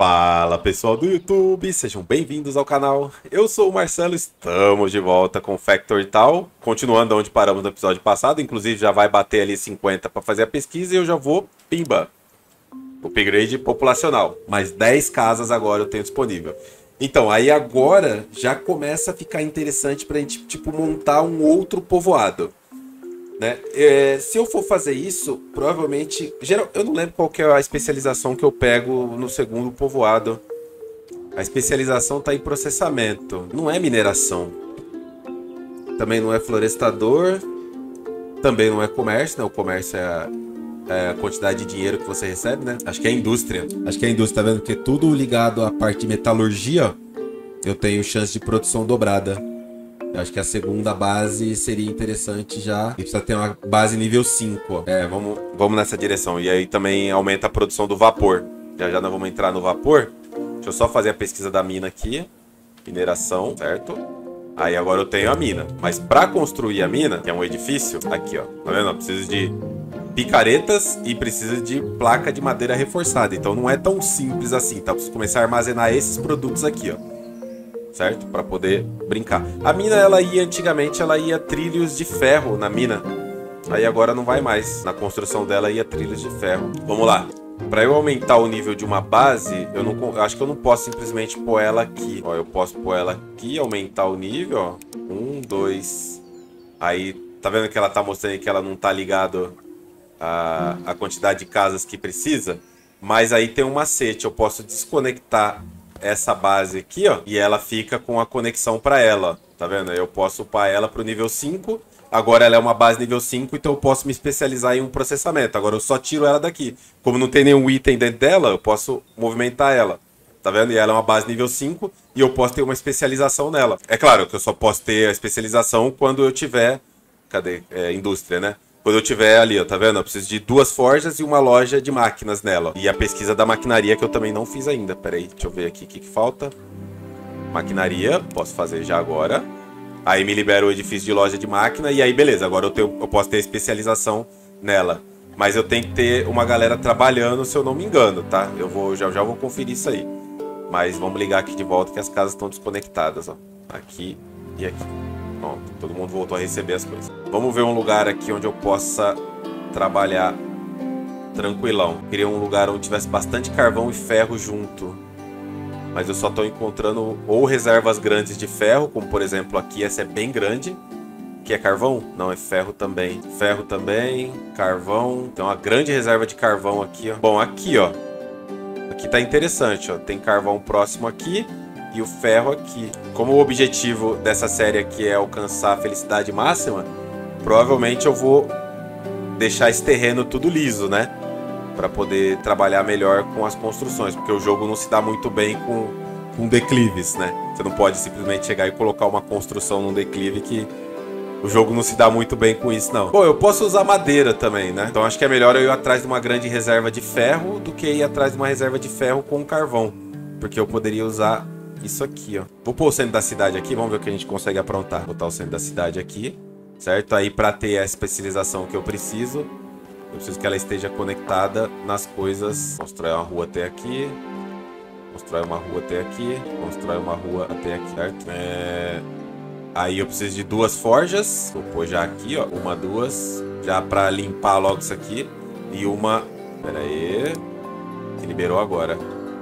Fala pessoal do YouTube, sejam bem-vindos ao canal. Eu sou o Marcelo, estamos de volta com Factory Town, continuando onde paramos no episódio passado, inclusive já vai bater ali 50 para fazer a pesquisa e eu já vou, pimba, upgrade populacional. Mais 10 casas agora eu tenho disponível. Então, aí agora já começa a ficar interessante pra gente, tipo, montar um outro povoado, né? Se eu for fazer isso, provavelmente... eu não lembro qual que é a especialização que eu pego no segundo povoado. A especialização tá em processamento, não é mineração. Também não é florestador. Também não é comércio, né? O comércio é a quantidade de dinheiro que você recebe, né? Acho que é indústria. Acho que é indústria, tá vendo? Porque tudo ligado à parte de metalurgia, eu tenho chance de produção dobrada. Eu acho que a segunda base seria interessante já. E precisa ter uma base nível 5. Vamos nessa direção. E aí também aumenta a produção do vapor. Já nós vamos entrar no vapor. Deixa eu só fazer a pesquisa da mina aqui. Mineração, certo? Aí agora eu tenho a mina. Mas para construir a mina, que é um edifício, aqui ó, tá vendo? Eu preciso de picaretas e precisa de placa de madeira reforçada. Então não é tão simples assim, tá? Preciso começar a armazenar esses produtos aqui, ó. Certo? Para poder brincar. A mina, antigamente, ela ia trilhos de ferro na mina. Aí agora não vai mais. Na construção dela ia trilhos de ferro. Vamos lá. Para eu aumentar o nível de uma base, eu acho que eu não posso simplesmente pôr ela aqui. Ó, eu posso pôr ela aqui, aumentar o nível, ó. 1, 2. Aí, tá vendo que ela tá mostrando aí que ela não tá ligado a quantidade de casas que precisa? Mas aí tem um macete. Eu posso desconectar essa base aqui, ó, e ela fica com a conexão para ela, tá vendo? Eu posso upar ela para o nível 5, agora ela é uma base nível 5, então eu posso me especializar em um processamento, agora eu só tiro ela daqui. Como não tem nenhum item dentro dela, eu posso movimentar ela, tá vendo? E ela é uma base nível 5 e eu posso ter uma especialização nela. É claro que eu só posso ter a especialização quando eu tiver... Cadê? Indústria, né? Quando eu tiver ali, ó, tá vendo? Eu preciso de 2 forjas e uma loja de máquinas nela. E a pesquisa da maquinaria que eu também não fiz ainda. Pera aí, deixa eu ver aqui o que falta. Maquinaria, posso fazer já agora. Aí me libera o edifício de loja de máquina. E aí, beleza, agora eu posso ter especialização nela. Mas eu tenho que ter uma galera trabalhando, se eu não me engano, tá? Já vou conferir isso aí. Mas vamos ligar aqui de volta que as casas estão desconectadas, ó. Aqui e aqui. Pronto, todo mundo voltou a receber as coisas. Vamos ver um lugar aqui onde eu possa trabalhar tranquilão. Queria um lugar onde tivesse bastante carvão e ferro junto. Mas eu só estou encontrando ou reservas grandes de ferro, como por exemplo aqui, essa é bem grande. Que é carvão? Não, é ferro também. Ferro também, carvão. Tem uma grande reserva de carvão aqui, ó. Bom, aqui, ó. Aqui tá interessante, ó. Tem carvão próximo aqui. E o ferro aqui. Como o objetivo dessa série aqui é alcançar a felicidade máxima, provavelmente eu vou deixar esse terreno tudo liso, né? Para poder trabalhar melhor com as construções, porque o jogo não se dá muito bem com declives, né? Você não pode simplesmente chegar e colocar uma construção num declive que o jogo não se dá muito bem com isso, não. Bom, eu posso usar madeira também, né? Então acho que é melhor eu ir atrás de uma grande reserva de ferro do que ir atrás de uma reserva de ferro com carvão, porque eu poderia usar isso aqui, ó. Vou pôr o centro da cidade aqui, vamos ver o que a gente consegue aprontar. Vou botar o centro da cidade aqui, certo? Aí para ter a especialização que eu preciso que ela esteja conectada nas coisas. Constrói uma rua até aqui. Constrói uma rua até aqui. Constrói uma rua até aqui, certo? Aí eu preciso de 2 forjas. Vou pôr já aqui, ó. 1, 2. Já para limpar logo isso aqui. E uma... Pera aí. Que liberou agora.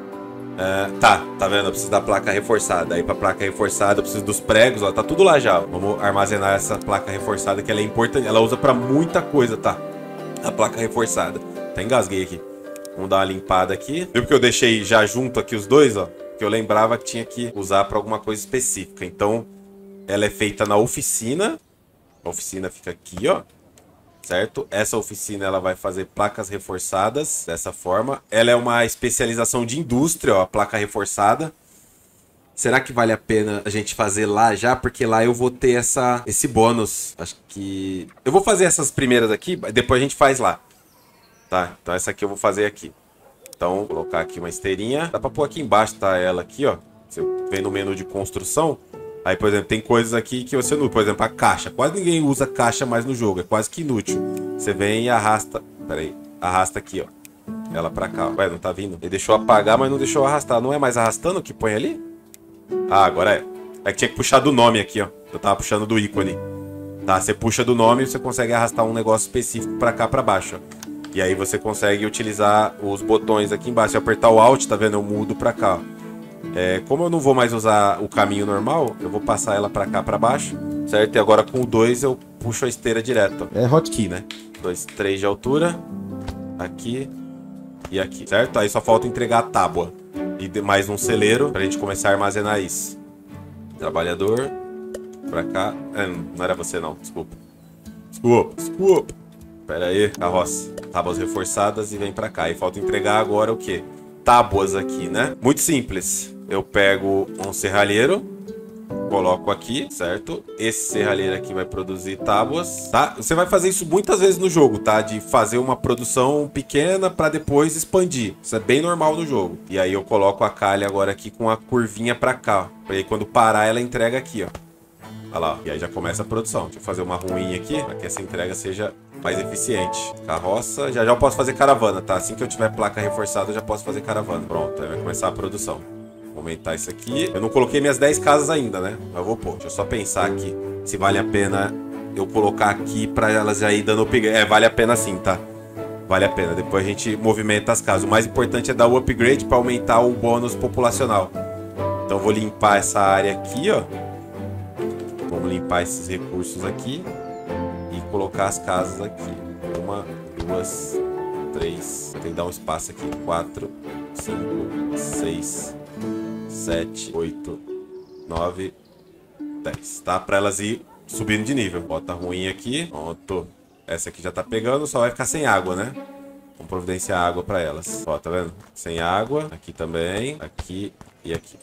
Tá vendo? Eu preciso da placa reforçada. Aí pra placa reforçada eu preciso dos pregos, ó. Tá tudo lá já. Vamos armazenar essa placa reforçada que ela é importante. Ela usa pra muita coisa, tá? A placa reforçada. Até engasguei aqui. Vamos dar uma limpada aqui. Viu que eu deixei já junto aqui os dois, ó? Que eu lembrava que tinha que usar pra alguma coisa específica. Então, ela é feita na oficina. A oficina fica aqui, ó. Certo? Essa oficina ela vai fazer placas reforçadas dessa forma. Ela é uma especialização de indústria, ó, a placa reforçada. Será que vale a pena a gente fazer lá já? Porque lá eu vou ter esse bônus. Acho que... Eu vou fazer essas primeiras aqui, depois a gente faz lá. Tá? Então essa aqui eu vou fazer aqui. Então, vou colocar aqui uma esteirinha. Dá pra pôr aqui embaixo, tá? Ela aqui, ó. Você vem no menu de construção. Aí, por exemplo, tem coisas aqui que você não... Por exemplo, a caixa. Quase ninguém usa caixa mais no jogo. É quase que inútil. Você vem e arrasta... Pera aí. Arrasta aqui, ó. ela pra cá. Ué, não tá vindo. Ele deixou apagar, mas não deixou arrastar. Não é mais arrastando que põe ali? Ah, agora é. É que tinha que puxar do nome aqui, ó. Eu tava puxando do ícone. Tá, você puxa do nome e você consegue arrastar um negócio específico pra cá, pra baixo, ó. E aí você consegue utilizar os botões aqui embaixo. Se eu apertar o Alt, tá vendo? Eu mudo pra cá, ó. Como eu não vou mais usar o caminho normal, eu vou passar ela pra cá, pra baixo, certo? E agora com o 2 eu puxo a esteira direto. É hotkey, né? 2, 3 de altura. Aqui e aqui, certo? Aí só falta entregar a tábua. E mais um celeiro pra gente começar a armazenar isso. Trabalhador. Pra cá. Não era você não, desculpa. Desculpa. Pera aí, carroça. Tábuas reforçadas e vem pra cá. E falta entregar agora o quê? Tábuas aqui, né? Muito simples. Eu pego um serralheiro, coloco aqui, certo? Esse serralheiro aqui vai produzir tábuas, tá? Você vai fazer isso muitas vezes no jogo, tá? De fazer uma produção pequena pra depois expandir. Isso é bem normal no jogo. E aí eu coloco a calha agora aqui com a curvinha pra cá. E aí quando parar, ela entrega aqui, ó. Olha lá, ó. E aí já começa a produção. Deixa eu fazer uma ruinha aqui, pra que essa entrega seja mais eficiente. Carroça, já eu posso fazer caravana, tá? Assim que eu tiver placa reforçada, eu já posso fazer caravana. Pronto, aí vai começar a produção. Vou aumentar isso aqui. Eu não coloquei minhas 10 casas ainda, né? Mas eu vou pôr. Deixa eu só pensar aqui se vale a pena eu colocar aqui pra elas já ir dando upgrade. Vale a pena sim, tá? Vale a pena. Depois a gente movimenta as casas. O mais importante é dar o upgrade pra aumentar o bônus populacional. Então eu vou limpar essa área aqui, ó. Vamos limpar esses recursos aqui. E colocar as casas aqui. 1, 2, 3. Tem que dar um espaço aqui. 4, 5, 6, 7, 8, 9, 10. Tá? Pra elas ir subindo de nível. Bota ruim aqui. Pronto. Essa aqui já tá pegando. Só vai ficar sem água, né? Vamos providenciar água pra elas. Ó, tá vendo? Sem água. Aqui também. Aqui e aqui.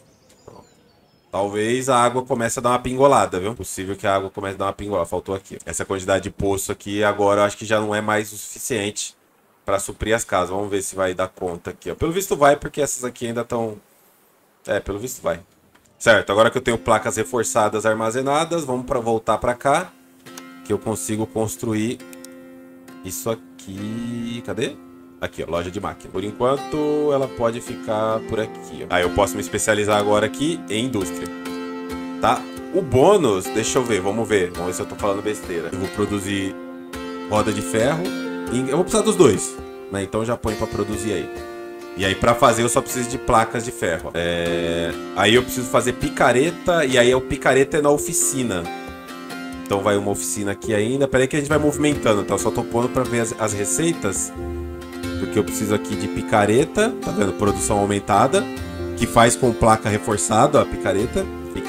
Talvez a água comece a dar uma pingolada, viu? Possível que a água comece a dar uma pingolada. Faltou aqui. Essa quantidade de poço aqui agora eu acho que já não é mais o suficiente para suprir as casas. Vamos ver se vai dar conta aqui, ó. Pelo visto vai, porque essas aqui ainda estão... pelo visto vai. Certo, agora que eu tenho placas reforçadas armazenadas, vamos voltar para cá. Que eu consigo construir isso aqui... Cadê? Aqui, ó, loja de máquina. Por enquanto, ela pode ficar por aqui, ó. Aí eu posso me especializar agora aqui em indústria. Tá? O bônus, deixa eu ver, vamos ver. Vamos ver se eu tô falando besteira. Eu vou produzir roda de ferro. Eu vou precisar dos dois, né? Então já põe pra produzir aí. E aí pra fazer eu só preciso de placas de ferro. Aí eu preciso fazer picareta. E aí o picareta é na oficina. Então vai uma oficina aqui ainda. Pera aí que a gente vai movimentando, tá? Eu só tô pondo pra ver as receitas. Porque eu preciso aqui de picareta, tá vendo? Produção aumentada, que faz com placa reforçada, ó, picareta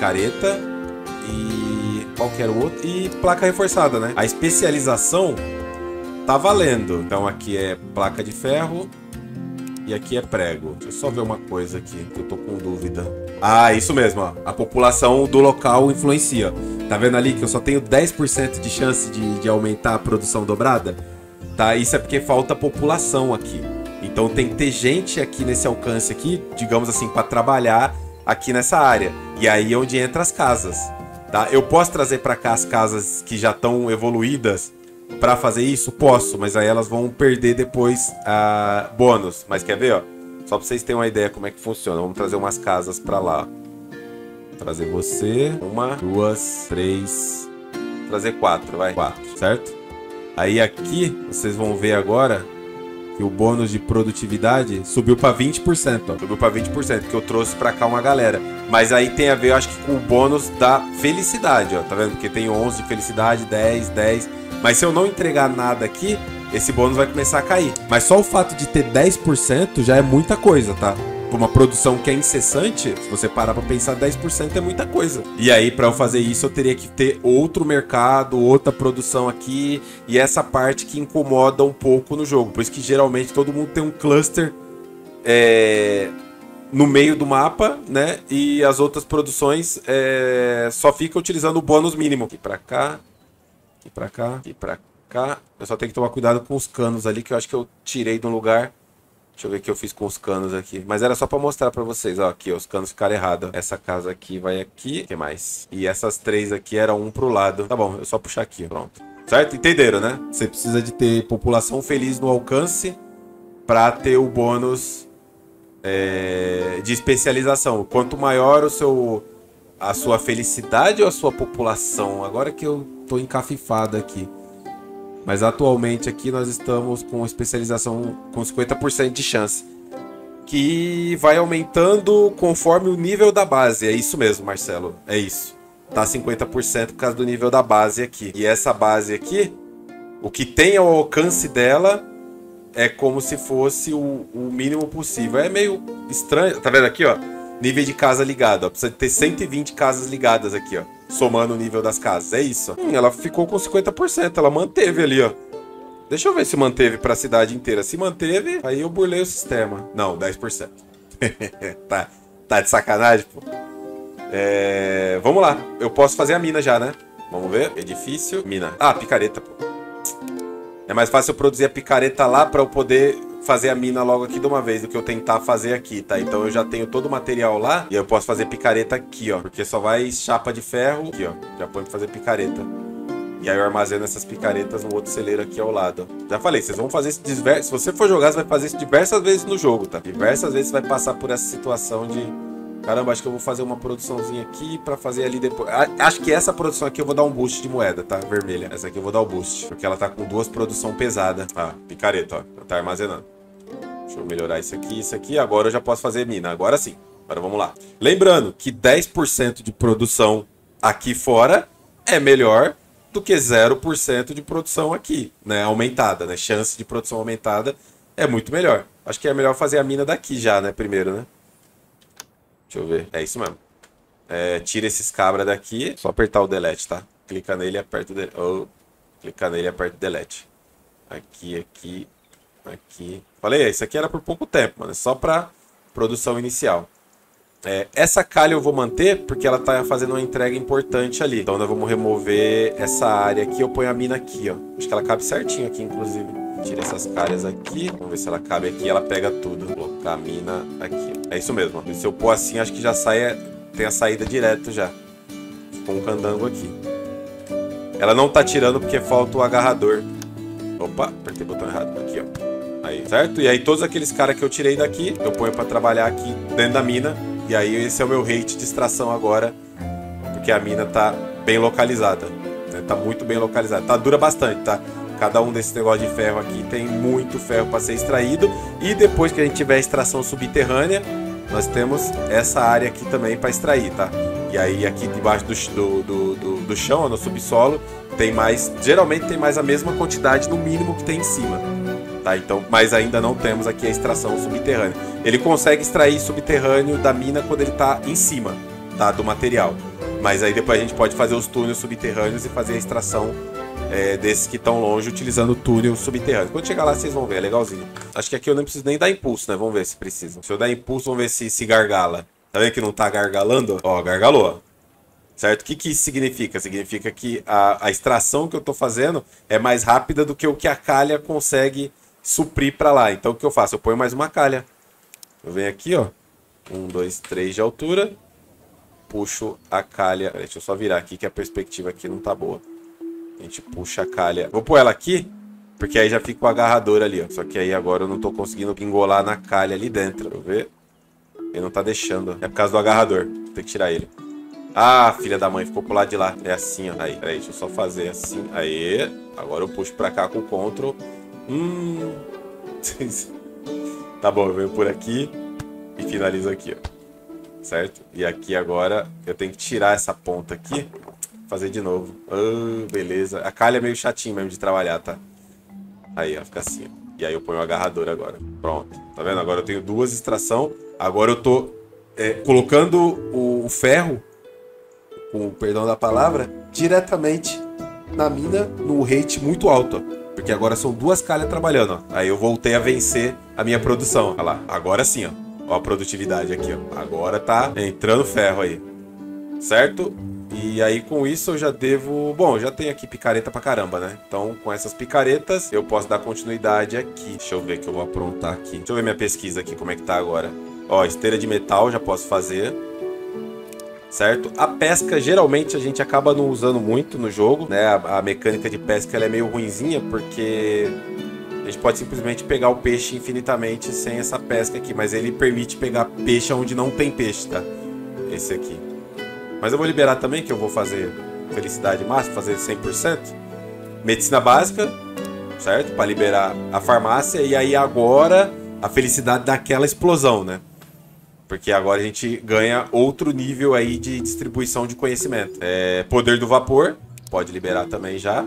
e qualquer outro, e placa reforçada, né? A especialização tá valendo. Então aqui é placa de ferro e aqui é prego. Deixa eu só ver uma coisa aqui, que eu tô com dúvida. Ah, isso mesmo, ó. A população do local influencia. Tá vendo ali que eu só tenho 10% de chance de aumentar a produção dobrada? Tá, isso é porque falta população aqui. Então tem que ter gente aqui nesse alcance aqui, digamos assim, para trabalhar aqui nessa área. E aí é onde entra as casas, tá? Eu posso trazer para cá as casas que já estão evoluídas para fazer isso? Posso, mas aí elas vão perder depois bônus. Mas quer ver, ó? Só para vocês terem uma ideia como é que funciona. Vamos trazer umas casas para lá. Vou trazer você. 1, 2, 3. Trazer 4, vai. 4, certo? Aí aqui, vocês vão ver agora que o bônus de produtividade subiu para 20%, ó. Subiu para 20%, que eu trouxe para cá uma galera. Mas aí tem a ver, eu acho que com o bônus da felicidade, ó. Tá vendo? Porque tem 11 de felicidade, 10, 10. Mas se eu não entregar nada aqui, esse bônus vai começar a cair. Mas só o fato de ter 10% já é muita coisa, tá? Por uma produção que é incessante, se você parar pra pensar, 10% é muita coisa. E aí, pra eu fazer isso, eu teria que ter outro mercado, outra produção aqui. E essa parte que incomoda um pouco no jogo. Por isso que, geralmente, todo mundo tem um cluster no meio do mapa, né? E as outras produções só ficam utilizando o bônus mínimo. Aqui pra cá, aqui pra cá, aqui pra cá. Eu só tenho que tomar cuidado com os canos ali, que eu acho que eu tirei de um lugar. Deixa eu ver o que eu fiz com os canos aqui. Mas era só pra mostrar pra vocês, ó. Aqui, ó, os canos ficaram errados. Essa casa aqui vai aqui. O que mais? E essas 3 aqui eram um pro lado. Tá bom, é só puxar aqui, pronto. Certo? Entenderam, né? Você precisa de ter população feliz no alcance para ter o bônus de especialização. Quanto maior a sua felicidade ou a sua população. Agora que eu tô encafifado aqui. Mas atualmente aqui nós estamos com especialização com 50% de chance. Que vai aumentando conforme o nível da base. É isso mesmo, Marcelo. É isso. Tá 50% por causa do nível da base aqui. E essa base aqui, o que tem ao alcance dela é como se fosse o mínimo possível. É meio estranho. Tá vendo aqui, ó? Nível de casa ligado, ó. Precisa ter 120 casas ligadas aqui, ó. Somando o nível das casas. É isso, ó. Ela ficou com 50%. Ela manteve ali, ó. Deixa eu ver se manteve pra cidade inteira. Se manteve, aí eu burlei o sistema. Não, 10%. Tá de sacanagem, pô. Vamos lá. Eu posso fazer a mina já, né? Vamos ver. Edifício. Mina. Ah, picareta, pô. É mais fácil eu produzir a picareta lá pra eu poder fazer a mina logo aqui de uma vez do que eu tentar fazer aqui, tá? Então eu já tenho todo o material lá e eu posso fazer picareta aqui, ó. Porque só vai chapa de ferro aqui, ó. Já põe pra fazer picareta. E aí eu armazeno essas picaretas no outro celeiro aqui ao lado. Já falei, vocês vão fazer isso se você for jogar, você vai fazer isso diversas vezes no jogo, tá? Diversas vezes você vai passar por essa situação de... Caramba, acho que eu vou fazer uma produçãozinha aqui pra fazer ali depois. Acho que essa produção aqui eu vou dar um boost de moeda, tá? Vermelha. Essa aqui eu vou dar o boost. Porque ela tá com duas produção pesada. Ah, picareta, ó. Tá armazenando. Deixa eu melhorar isso aqui, isso aqui. Agora eu já posso fazer mina. Agora sim. Agora vamos lá. Lembrando que 10% de produção aqui fora é melhor do que 0% de produção aqui, né? Aumentada, né? Chance de produção aumentada é muito melhor. Acho que é melhor fazer a mina daqui já, né? Primeiro, né? Deixa eu ver. É isso mesmo. Tira esses cabras daqui. Só apertar o delete, tá? Clica nele e aperta o delete. Clica nele e aperta o delete. Aqui, aqui, aqui. Falei, isso aqui era por pouco tempo, mano. É só pra produção inicial. Essa calha eu vou manter porque ela tá fazendo uma entrega importante ali. Então nós vamos remover essa área aqui. Eu ponho a mina aqui, ó. Acho que ela cabe certinho aqui, inclusive. Tira essas calhas aqui. Vamos ver se ela cabe aqui. Ela pega tudo. Vou colocar a mina aqui. É isso mesmo. Ó. Se eu pôr assim, acho que já sai. Tem a saída direto já. Ficou um candango aqui. Ela não tá tirando porque falta o agarrador. Opa, apertei o botão errado. Aqui, ó. Aí, certo? E aí todos aqueles caras que eu tirei daqui, eu ponho pra trabalhar aqui dentro da mina. E aí esse é o meu rate de extração agora. Porque a mina tá bem localizada. Né? Tá muito bem localizada. Tá, dura bastante, tá? Cada um desses negócios de ferro aqui tem muito ferro para ser extraído. E depois que a gente tiver a extração subterrânea, nós temos essa área aqui também para extrair, tá? E aí aqui debaixo do chão, no subsolo, tem mais... Geralmente tem mais a mesma quantidade no mínimo que tem em cima. Tá? Então, mas ainda não temos aqui a extração subterrânea. Ele consegue extrair subterrâneo da mina quando ele está em cima, tá? Do material. Mas aí depois a gente pode fazer os túneis subterrâneos e fazer a extração desses que estão longe utilizando o túnel subterrâneo. Quando chegar lá vocês vão ver, é legalzinho. Acho que aqui eu não preciso nem dar impulso, né? Vamos ver se precisa. Se eu dar impulso, vamos ver se gargala. Tá vendo que não tá gargalando? Ó, gargalou. Certo? O que isso significa? Significa que a extração que eu tô fazendo é mais rápida do que o que a calha consegue suprir para lá. Então o que eu faço? Eu ponho mais uma calha. Eu venho aqui, ó. 1, 2, 3 de altura. Puxo a calha. Deixa eu só virar aqui que a perspectiva aqui não tá boa. A gente puxa a calha. Vou pôr ela aqui, porque aí já fica o agarrador ali, ó. Só que aí agora eu não tô conseguindo engolar na calha ali dentro. Deixa eu ver. Ele não tá deixando. É por causa do agarrador. Tem que tirar ele. Ah, filha da mãe, ficou pro lado de lá. É assim, ó. Aí, peraí, deixa eu só fazer assim. Aí. Agora eu puxo pra cá com o Ctrl. Tá bom, eu venho por aqui e finalizo aqui, ó. Certo? E aqui agora eu tenho que tirar essa ponta aqui. Fazer de novo. Beleza. A calha é meio chatinho mesmo de trabalhar, tá? Aí, ó, fica assim, ó. E aí eu ponho o agarrador agora. Pronto. Tá vendo? Agora eu tenho duas extração. Agora eu tô colocando o ferro, com o perdão da palavra, diretamente na mina, no rate muito alto, ó. Porque agora são duas calhas trabalhando, ó. Aí eu voltei a vencer a minha produção. Olha lá. Agora sim, ó. Ó a produtividade aqui, ó. Agora tá entrando ferro aí. Certo? E aí com isso eu já devo... Bom, já tenho aqui picareta pra caramba, né? Então com essas picaretas eu posso dar continuidade aqui. Deixa eu ver que eu vou aprontar aqui. Deixa eu ver minha pesquisa aqui, como é que tá agora. Ó, esteira de metal já posso fazer. Certo? A pesca geralmente a gente acaba não usando muito no jogo, né? A mecânica de pesca ela é meio ruinzinha porque A gente pode simplesmente pegar o peixe infinitamente sem essa pesca aqui, mas ele permite pegar peixe onde não tem peixe, tá? Esse aqui. Mas eu vou liberar também, que eu vou fazer felicidade máxima, fazer 100%. Medicina básica, certo? Para liberar a farmácia. E aí agora a felicidade daquela explosão, né? Porque agora a gente ganha outro nível aí de distribuição de conhecimento. Poder do vapor, pode liberar também já.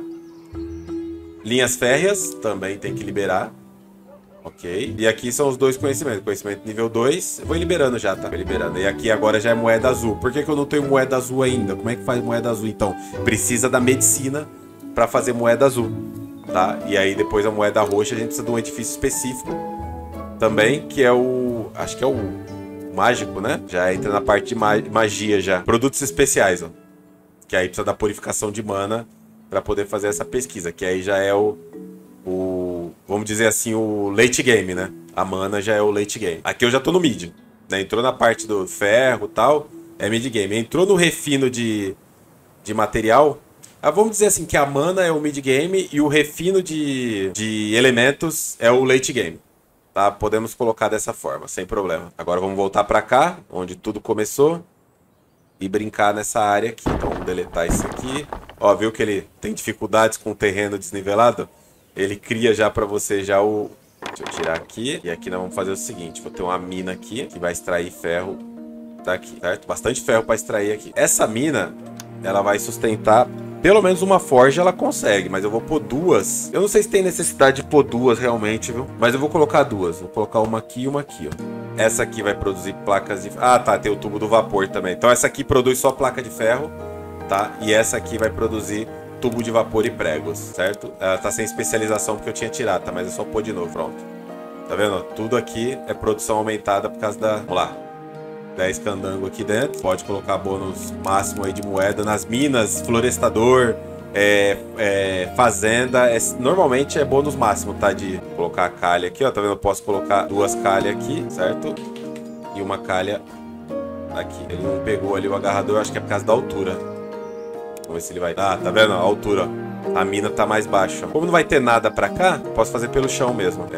Linhas férreas, também tem que liberar. Ok. E aqui são os dois conhecimentos. Conhecimento nível 2. Eu vou liberando já, tá? Vou liberando. E aqui agora já é moeda azul. Por que eu não tenho moeda azul ainda? Como é que faz moeda azul, então? Precisa da medicina para fazer moeda azul, tá? E aí depois a moeda roxa a gente precisa de um edifício específico também, que é o... acho que é o mágico, né? Já entra na parte de magia já. Produtos especiais, ó. Que aí precisa da purificação de mana para poder fazer essa pesquisa, que aí já é vamos dizer assim, o late game, né? A mana já é o late game. Aqui eu já tô no mid, né? Entrou na parte do ferro e tal, é mid game. Entrou no refino de material, vamos dizer assim, que a mana é o mid game e o refino de elementos é o late game. Tá? Podemos colocar dessa forma, sem problema. Agora vamos voltar para cá, onde tudo começou, e brincar nessa área aqui. Então vamos deletar isso aqui. Ó, viu que ele tem dificuldades com o terreno desnivelado? Ele cria já para você já o... Deixa eu tirar aqui. E aqui nós vamos fazer o seguinte. Vou ter uma mina aqui que vai extrair ferro daqui, certo? Bastante ferro para extrair aqui. Essa mina, ela vai sustentar... Pelo menos uma forja ela consegue, mas eu vou pôr duas. Eu não sei se tem necessidade de pôr duas realmente, viu? Mas eu vou colocar duas. Vou colocar uma aqui e uma aqui, ó. Essa aqui vai produzir placas de... Ah, tá. Tem o tubo do vapor também. Então essa aqui produz só placa de ferro, tá? E essa aqui vai produzir tubo de vapor e pregos, certo? Ela tá sem especialização porque eu tinha tirado, tá? Mas é só pôr de novo, pronto. Tá vendo? Tudo aqui é produção aumentada por causa da... Vamos lá. 10 candango aqui dentro. Pode colocar bônus máximo aí de moeda nas minas, florestador, fazenda. Normalmente é bônus máximo, tá? De colocar a calha aqui, ó. Tá vendo? Eu posso colocar duas calhas aqui, certo? E uma calha aqui. Ele não pegou ali o agarrador, acho que é por causa da altura. Vamos ver se ele vai... Ah, tá vendo? A altura, ó. A mina tá mais baixa. Como não vai ter nada pra cá, posso fazer pelo chão mesmo.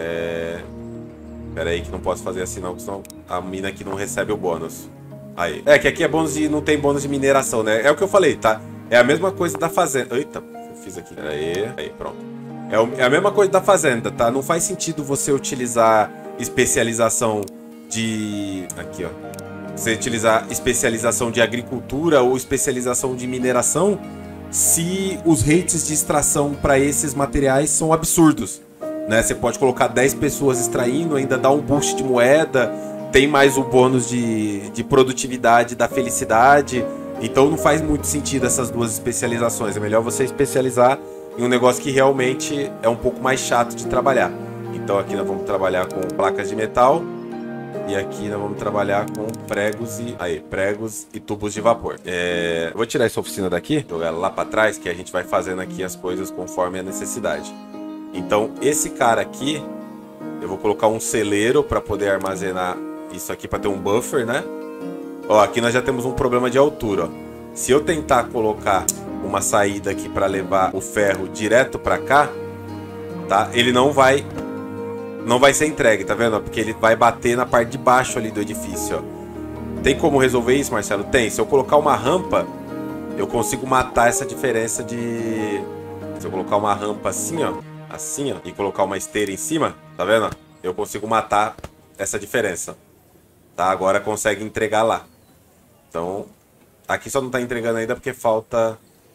Pera aí que não posso fazer assim não, porque senão a mina aqui não recebe o bônus. Aí. Que aqui é bônus de... não tem bônus de mineração, né? É o que eu falei, tá? É a mesma coisa da fazenda. Eita, eu fiz aqui. Pera aí. Aí, pronto. É a mesma coisa da fazenda, tá? Não faz sentido você utilizar especialização de... Aqui, ó. Você utilizar especialização de agricultura ou especialização de mineração se os rates de extração para esses materiais são absurdos. Né? Você pode colocar 10 pessoas extraindo, ainda dá um boost de moeda, tem mais o bônus de produtividade da felicidade. Então não faz muito sentido essas duas especializações. É melhor você especializar em um negócio que realmente é um pouco mais chato de trabalhar. Então aqui nós vamos trabalhar com placas de metal. E aqui nós vamos trabalhar com pregos e tubos de vapor. Eu vou tirar essa oficina daqui, jogar ela lá para trás, que a gente vai fazendo aqui as coisas conforme a necessidade. Então, esse cara aqui, eu vou colocar um celeiro para poder armazenar isso aqui, para ter um buffer, né? Ó, aqui nós já temos um problema de altura, ó. Se eu tentar colocar uma saída aqui para levar o ferro direto para cá, tá? Ele não vai ser entregue, tá vendo? Porque ele vai bater na parte de baixo ali do edifício, ó. Tem como resolver isso, Marcelo? Tem. Se eu colocar uma rampa, eu consigo matar essa diferença de... Se eu colocar uma rampa assim, ó, e colocar uma esteira em cima, tá vendo? Eu consigo matar essa diferença. Tá? Agora consegue entregar lá. Então, aqui só não tá entregando ainda porque falta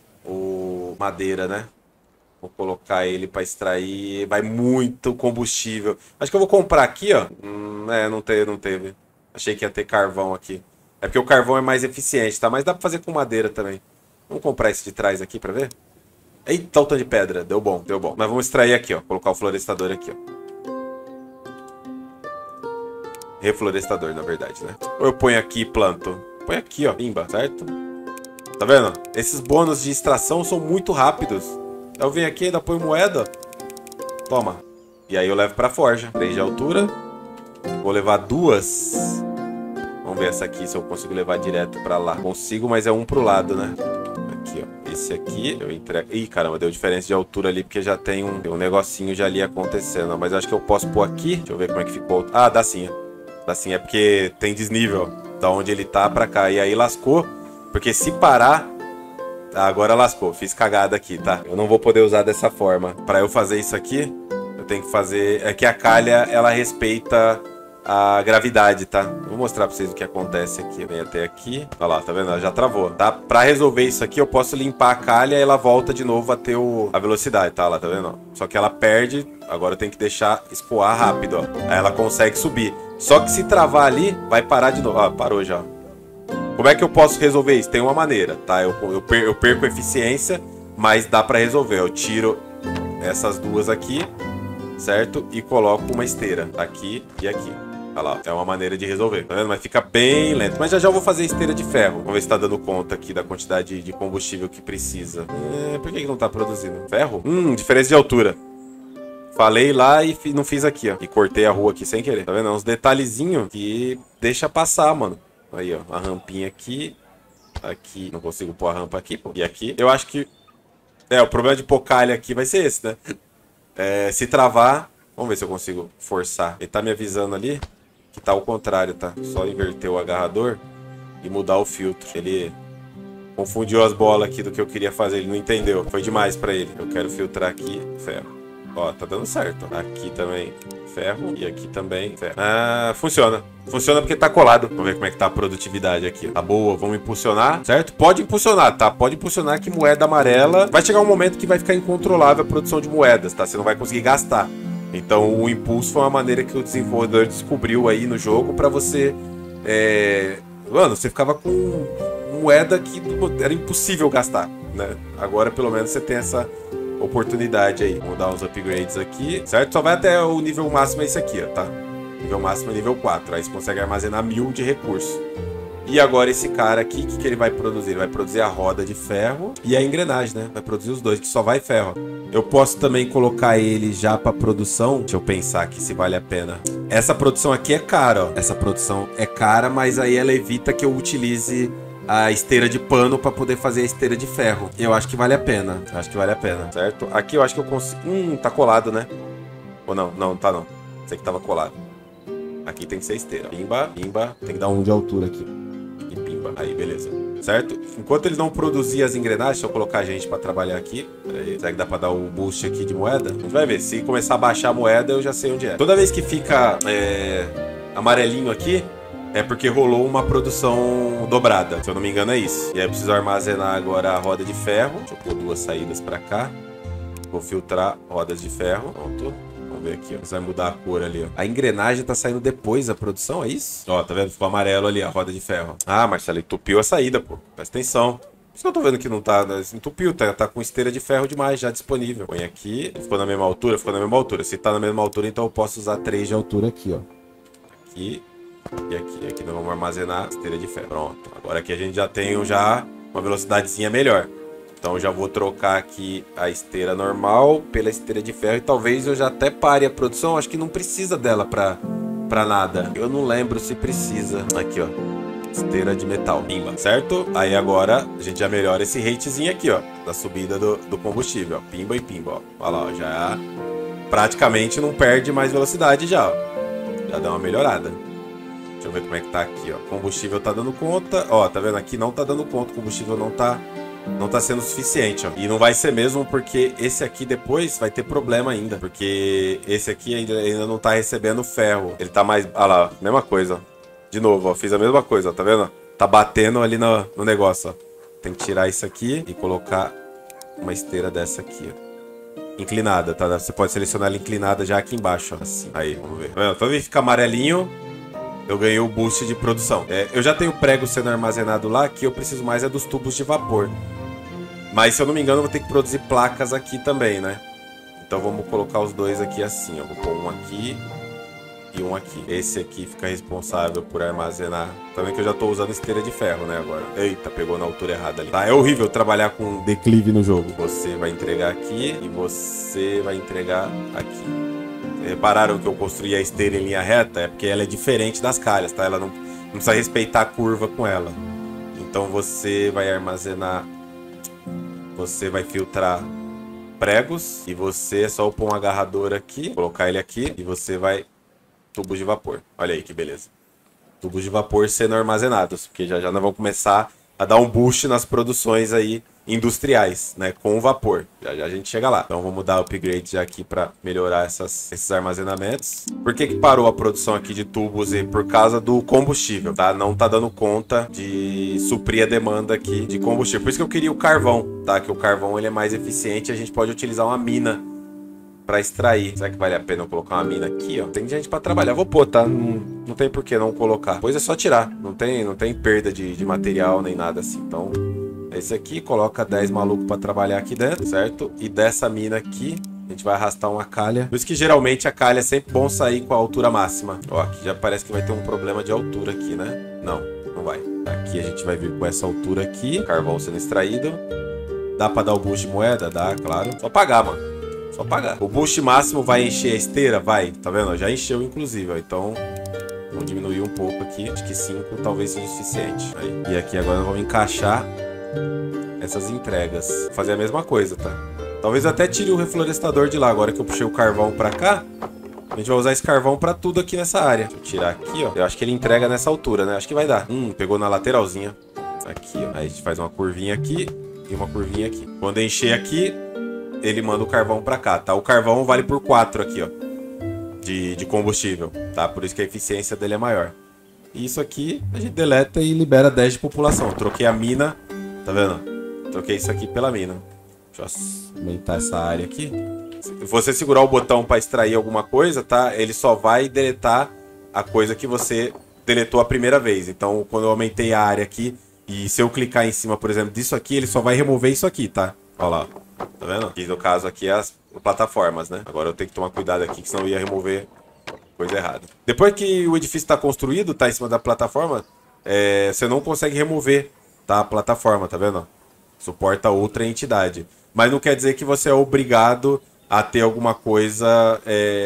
o madeira, né? Vou colocar ele para extrair. Vai muito combustível. Acho que eu vou comprar aqui, ó. Não teve. Achei que ia ter carvão aqui. É porque o carvão é mais eficiente, tá? Mas dá para fazer com madeira também. Vamos comprar esse de trás aqui para ver? Eita, o tanto de pedra. Deu bom, deu bom. Mas vamos extrair aqui, ó. Colocar o florestador aqui, ó. Reflorestador, na verdade, né? Ou eu ponho aqui e planto? Põe aqui, ó. Pimba, certo? Tá vendo? Esses bônus de extração são muito rápidos. Eu venho aqui, ainda ponho moeda. Toma. E aí eu levo pra forja. 3 de altura. Vou levar 2. Vamos ver essa aqui, se eu consigo levar direto pra lá. Consigo, mas é um pro lado, né? Aqui, ó. Esse aqui eu entrego... Ih, caramba, deu diferença de altura ali, porque já tem um negocinho já ali acontecendo. Mas eu acho que eu posso pôr aqui. Deixa eu ver como é que ficou. Ah, dá sim. Dá sim, é porque tem desnível da onde ele tá pra cá. E aí lascou, porque se parar... Agora lascou, fiz cagada aqui, tá? Eu não vou poder usar dessa forma. Pra eu fazer isso aqui, eu tenho que fazer... É que a calha, ela respeita... a gravidade, tá? Vou mostrar pra vocês o que acontece aqui. Vem até aqui. Olha lá, tá vendo? Ela já travou, tá? Pra resolver isso aqui, eu posso limpar a calha e ela volta de novo a ter a velocidade, tá? Lá, tá vendo? Só que ela perde. Agora eu tenho que deixar escoar rápido, ó. Aí ela consegue subir. Só que se travar ali, vai parar de novo. Ó, parou já. Como é que eu posso resolver isso? Tem uma maneira, tá? Eu perco eficiência, mas dá pra resolver. Eu tiro essas duas aqui, certo? E coloco uma esteira aqui e aqui. Olha lá, é uma maneira de resolver, tá vendo? Mas fica bem lento. Mas já já eu vou fazer esteira de ferro. Vamos ver se tá dando conta aqui da quantidade de combustível que precisa. Por que não tá produzindo? Ferro? Diferença de altura. Falei lá e não fiz aqui, ó. E cortei a rua aqui sem querer. Tá vendo? Uns detalhezinhos que deixa passar, mano. Aí, ó. A rampinha aqui. Aqui. Não consigo pôr a rampa aqui, pô. E aqui. Eu acho que... o problema de pôr calha aqui vai ser esse, né? Se travar... Vamos ver se eu consigo forçar. Ele tá me avisando ali que tá ao contrário, tá? Só inverter o agarrador e mudar o filtro. Ele confundiu as bolas aqui do que eu queria fazer. Ele não entendeu. Foi demais pra ele. Eu quero filtrar aqui ferro. Ó, tá dando certo. Aqui também ferro. E aqui também ferro. Ah, funciona. Funciona porque tá colado. Vamos ver como é que tá a produtividade aqui. Tá boa, vamos impulsionar, certo? Pode impulsionar, tá? Pode impulsionar que moeda amarela... Vai chegar um momento que vai ficar incontrolável a produção de moedas, tá? Você não vai conseguir gastar. Então o impulso foi uma maneira que o desenvolvedor descobriu aí no jogo pra você... Mano, você ficava com moeda que era impossível gastar, né? Agora pelo menos você tem essa oportunidade aí. Vamos dar uns upgrades aqui, certo? Só vai até o nível máximo esse aqui, ó, tá? Nível máximo é nível 4. Aí você consegue armazenar 1000 de recurso. E agora esse cara aqui, o que ele vai produzir? Ele vai produzir a roda de ferro e a engrenagem, né? Vai produzir os dois, que só vai ferro. Eu posso também colocar ele já para produção. Deixa eu pensar aqui se vale a pena. Essa produção aqui é cara, ó. Essa produção é cara, mas aí ela evita que eu utilize a esteira de pano para poder fazer a esteira de ferro. Eu acho que vale a pena. Acho que vale a pena, certo? Aqui eu acho que eu consigo... tá colado, né? Ou não? Não, tá não. Sei que tava colado. Aqui tem que ser esteira. Pimba, pimba. Tem que dar 1 de altura aqui. E pimba. Aí, beleza. Certo? Enquanto eles não produzirem as engrenagens, deixa eu colocar a gente pra trabalhar aqui. Aí, será que dá pra dar o boost aqui de moeda? A gente vai ver. Se começar a baixar a moeda, eu já sei onde é. Toda vez que fica amarelinho aqui, é porque rolou uma produção dobrada. Se eu não me engano, é isso. E aí eu preciso armazenar agora a roda de ferro. Deixa eu pôr 2 saídas pra cá. Vou filtrar rodas de ferro. Pronto. Vamos ver aqui, ó. Você vai mudar a cor ali, ó. A engrenagem tá saindo depois da produção, é isso? Ó, tá vendo? Ficou amarelo ali, a roda de ferro. Ah, Marcelo, entupiu a saída, pô. Presta atenção. Por isso que eu tô vendo que não tá... Entupiu, tá com esteira de ferro demais já disponível. Põe aqui. Ficou na mesma altura? Ficou na mesma altura. Se tá na mesma altura, então eu posso usar 3 de altura aqui, ó. Aqui e aqui. Aqui nós vamos armazenar esteira de ferro. Pronto. Agora aqui a gente já tem uma velocidadezinha melhor. Então eu já vou trocar aqui a esteira normal pela esteira de ferro. E talvez eu já até pare a produção. Acho que não precisa dela pra nada. Eu não lembro se precisa. Aqui, ó. Esteira de metal. Pimba, certo? Aí agora a gente já melhora esse ratezinho aqui, ó. Da subida do combustível, ó. Pimba e pimba, ó. Olha lá, ó. Já praticamente não perde mais velocidade já, ó. Já dá uma melhorada. Deixa eu ver como é que tá aqui, ó. Combustível tá dando conta. Ó, tá vendo? Aqui não tá dando conta. O combustível não tá sendo suficiente, ó. E não vai ser mesmo porque esse aqui depois vai ter problema ainda. Porque esse aqui ainda não tá recebendo ferro. Ele tá mais... Olha lá, mesma coisa, ó. De novo, ó. Fiz a mesma coisa, ó. Tá vendo? Tá batendo ali no negócio, ó. Tem que tirar isso aqui e colocar uma esteira dessa aqui, ó. Inclinada, tá? Você pode selecionar ela inclinada já aqui embaixo, ó. Assim. Aí, vamos ver. Tá vendo? Quando ele fica amarelinho, eu ganhei o boost de produção. Eu já tenho prego sendo armazenado lá, que eu preciso mais dos tubos de vapor. Mas, se eu não me engano, eu vou ter que produzir placas aqui também, né? Então, vamos colocar os dois aqui assim, ó. Vou pôr um aqui e um aqui. Esse aqui fica responsável por armazenar. Também que eu já tô usando esteira de ferro, né, agora. Eita, pegou na altura errada ali. Tá, é horrível trabalhar com declive no jogo. Você vai entregar aqui e você vai entregar aqui. Repararam que eu construí a esteira em linha reta? É porque ela é diferente das calhas, tá? Ela não precisa respeitar a curva com ela. Então você vai armazenar Você vai filtrar pregos e você é só pôr um agarrador aqui, colocar ele aqui e você vai tubos de vapor. Olha aí que beleza. Tubos de vapor sendo armazenados, porque já nós vamos começar a dar um boost nas produções aí industriais, né, com vapor. Já a gente chega lá. Então vamos dar upgrade já aqui para melhorar esses armazenamentos. Por que parou a produção aqui de tubos? E por causa do combustível, tá? Não tá dando conta de suprir a demanda aqui de combustível. Por isso que eu queria o carvão, tá? Que o carvão ele é mais eficiente, a gente pode utilizar uma mina para extrair. Será que vale a pena eu colocar uma mina aqui, ó? Tem gente para trabalhar. Vou pôr, tá? Não tem por que não colocar. Pois é só tirar. Não tem perda de material nem nada assim. Então, esse aqui, coloca 10 malucos para trabalhar aqui dentro, certo? E dessa mina aqui, a gente vai arrastar uma calha. Por isso que geralmente a calha é sempre bom sair com a altura máxima. Ó, aqui já parece que vai ter um problema de altura aqui, né? Não vai. Aqui a gente vai vir com essa altura aqui. Carvão sendo extraído. Dá para dar o boost de moeda? Dá, claro. Só pagar, mano. Só pagar. O boost máximo vai encher a esteira? Vai. Tá vendo? Já encheu, inclusive. Ó. Então, vamos diminuir um pouco aqui. Acho que 5 talvez seja o suficiente. Aí. E aqui agora nós vamos encaixar essas entregas. Vou fazer a mesma coisa, tá? Talvez eu até tire o reflorestador de lá. Agora que eu puxei o carvão pra cá, a gente vai usar esse carvão pra tudo aqui nessa área. Deixa eu tirar aqui, ó. Eu acho que ele entrega nessa altura, né? Acho que vai dar. Pegou na lateralzinha. Aqui, ó. Aí a gente faz uma curvinha aqui e uma curvinha aqui. Quando encher aqui, ele manda o carvão pra cá, tá? O carvão vale por 4 aqui, ó. De combustível, tá? Por isso que a eficiência dele é maior. E isso aqui a gente deleta e libera 10 de população. Troquei a mina, tá vendo? Troquei isso aqui pela mina. Deixa eu aumentar essa área aqui. Se você segurar o botão pra extrair alguma coisa, tá? Ele só vai deletar a coisa que você deletou a primeira vez. Então, quando eu aumentei a área aqui, e se eu clicar em cima, por exemplo, disso aqui, ele só vai remover isso aqui, tá? Olha lá. Tá vendo? Aqui no caso aqui é as plataformas, né? Agora eu tenho que tomar cuidado aqui, que senão eu ia remover coisa errada. Depois que o edifício está construído, tá em cima da plataforma, você não consegue remover, tá? A plataforma, tá vendo? Suporta outra entidade. Mas não quer dizer que você é obrigado a ter alguma coisa,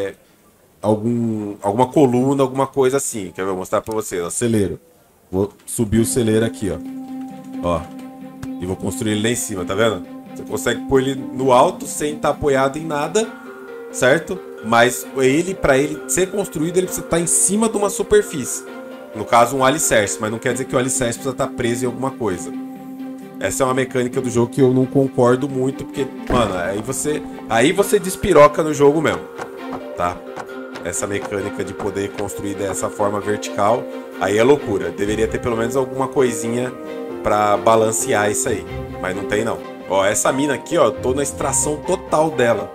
alguma coluna, alguma coisa assim. Quer ver? Eu vou mostrar pra vocês, ó. Celeiro. Vou subir o celeiro aqui, ó. Ó. E vou construir ele lá em cima, tá vendo? Você consegue pôr ele no alto sem estar apoiado em nada, certo? Mas para ele ser construído, ele precisa estar em cima de uma superfície. No caso, um alicerce, mas não quer dizer que o alicerce precisa estar preso em alguma coisa. Essa é uma mecânica do jogo que eu não concordo muito, porque, mano, aí você despiroca no jogo mesmo, tá? Essa mecânica de poder construir dessa forma vertical, aí é loucura. Deveria ter pelo menos alguma coisinha pra balancear isso aí, mas não tem não. Ó, essa mina aqui, ó, eu tô na extração total dela.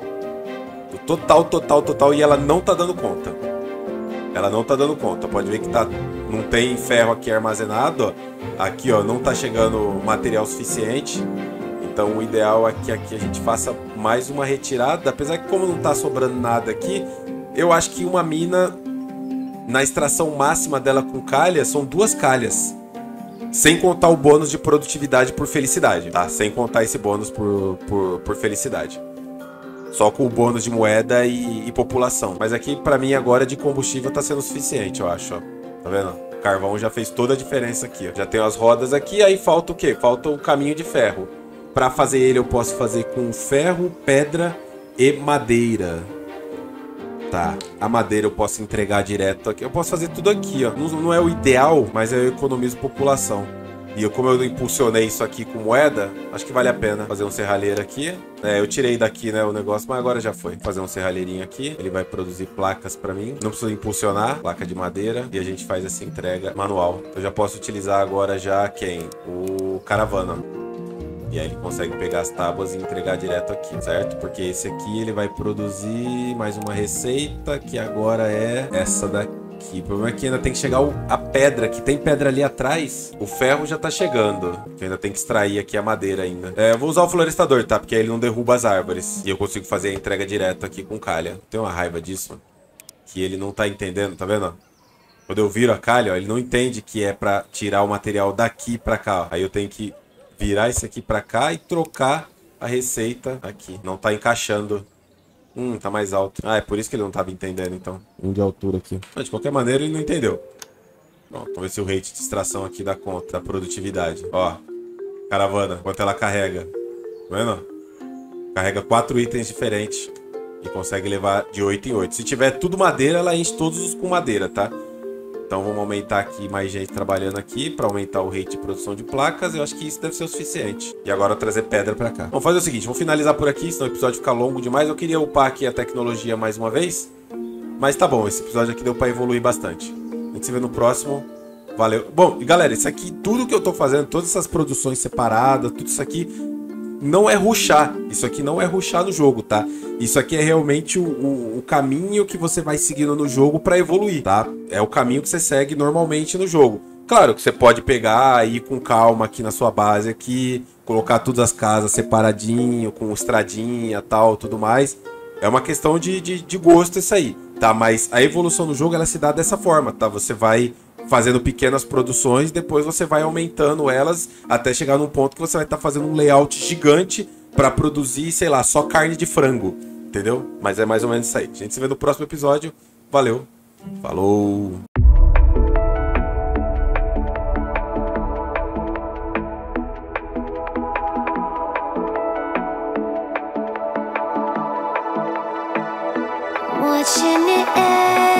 Total, e ela não tá dando conta. Ela não tá dando conta. Pode ver que não tem ferro aqui armazenado, ó. Aqui, ó, não tá chegando material suficiente. Então o ideal é que aqui a gente faça mais uma retirada. Apesar que como não tá sobrando nada aqui, eu acho que uma mina, na extração máxima dela com calha, são 2 calhas. Sem contar o bônus de produtividade por felicidade, tá? Sem contar esse bônus por felicidade. Só com o bônus de moeda e população. Mas aqui, pra mim, agora de combustível tá sendo suficiente, eu acho, ó. Tá vendo? O carvão já fez toda a diferença aqui, ó. Já tenho as rodas aqui, aí falta o quê? Falta o caminho de ferro. Pra fazer ele, eu posso fazer com ferro, pedra e madeira. Tá, a madeira eu posso entregar direto aqui. Eu posso fazer tudo aqui, ó. Não é o ideal, mas eu economizo população. E como eu impulsionei isso aqui com moeda, acho que vale a pena fazer um serralheiro aqui. Eu tirei daqui, né, o negócio, mas agora já foi. Fazer um serralheirinho aqui. Ele vai produzir placas pra mim. Não precisa impulsionar, placa de madeira. E a gente faz essa entrega manual. Eu já posso utilizar agora já quem? O caravana. E aí ele consegue pegar as tábuas e entregar direto aqui, certo? Porque esse aqui ele vai produzir mais uma receita, que agora é essa daqui. O problema é que ainda tem que chegar a pedra, que tem pedra ali atrás. O ferro já tá chegando, que ainda tem que extrair aqui a madeira ainda. Eu vou usar o florestador, tá? Porque aí ele não derruba as árvores. E eu consigo fazer a entrega direta aqui com calha. Tenho uma raiva disso, que ele não tá entendendo, tá vendo? Quando eu viro a calha, ó, ele não entende que é pra tirar o material daqui pra cá, ó. Aí eu tenho que virar isso aqui pra cá e trocar a receita aqui. Não tá encaixando. Tá mais alto. Ah, é por isso que ele não tava entendendo, então. De altura aqui. Mas, de qualquer maneira, ele não entendeu. Pronto, vamos ver se o rate de extração aqui dá conta da produtividade. Ó, caravana, quanto ela carrega. Tá vendo? Carrega 4 itens diferentes e consegue levar de 8 em 8. Se tiver tudo madeira, ela enche todos os com madeira, tá? Então vamos aumentar aqui mais gente trabalhando aqui para aumentar o rate de produção de placas. Eu acho que isso deve ser o suficiente. E agora trazer pedra para cá. Vamos fazer o seguinte, vamos finalizar por aqui, senão o episódio fica longo demais. Eu queria upar aqui a tecnologia mais uma vez. Mas tá bom, esse episódio aqui deu para evoluir bastante. A gente se vê no próximo. Valeu. Bom, e galera, isso aqui, tudo que eu tô fazendo, todas essas produções separadas, tudo isso aqui não é rushar. Isso aqui não é rushar no jogo, tá? Isso aqui é realmente o caminho que você vai seguindo no jogo pra evoluir, tá? É o caminho que você segue normalmente no jogo. Claro que você pode pegar, ir com calma aqui na sua base aqui, colocar todas as casas separadinho, com estradinha, tal, tudo mais. É uma questão de gosto isso aí, tá? Mas a evolução no jogo, ela se dá dessa forma, tá? Você vai fazendo pequenas produções, depois você vai aumentando elas até chegar num ponto que você vai estar fazendo um layout gigante para produzir, sei lá, só carne de frango, entendeu? Mas é mais ou menos isso aí. A gente se vê no próximo episódio. Valeu. Falou. Watching it end.